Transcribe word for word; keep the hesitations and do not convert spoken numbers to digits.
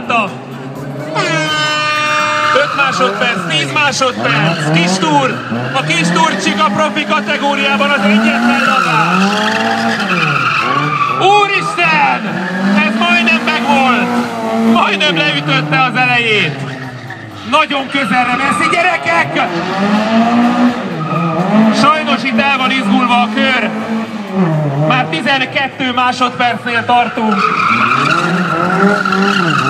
Beállta. öt másodperc, tíz másodperc. Kis túr. A kis túr Csiga profi kategóriában az egyetlen labás. Úristen! Ez majdnem megvolt. Majdnem leütötte az elejét. Nagyon közelre veszi, gyerekek! Sajnos itt el van izgulva a kör. Már tizenkettő másodpercnél tartunk.